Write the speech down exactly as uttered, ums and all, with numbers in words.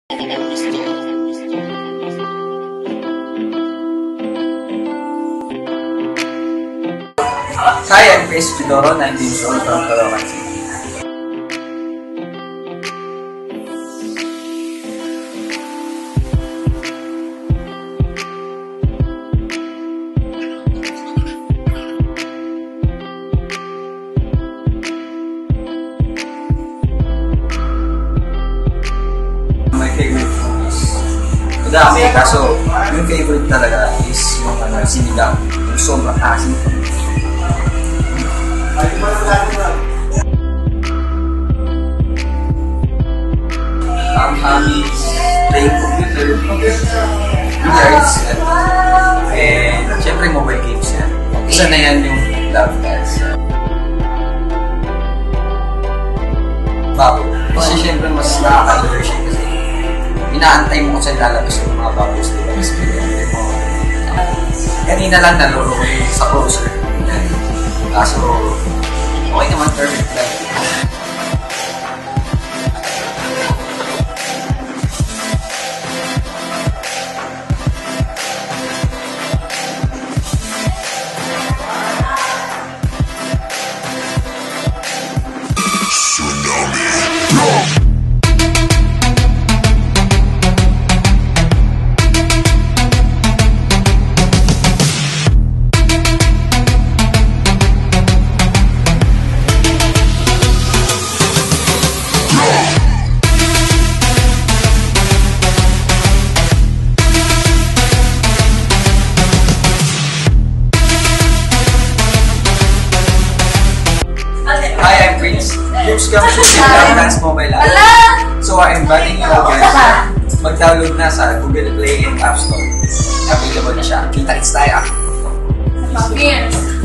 Hi, I'm PrinceTeodoro, nineteen years old from Teodoro. My favorite food is madami, kaso yung favorite talaga is yung ano, sinigang, yung sobrang asin. Ang hobbies, playing computer, cards, and syempre mobile games yan. Isa na yan yung love cards. Bago. Kasi syempre mas nakaka-enjoy siya kasi inaantay mo kung saan lalabas yung mga bagos, diba? Kasi mo. Kanina lang naluro ko sa closer. Kaso, okay naman, perfect lang. Hi, I'm Prince. Groups kami sa Dance Mobile app. So I'm inviting you all guys. Mag-download na sa Google Play and App Store. Available na siya. Kita-kits tayo. Yes.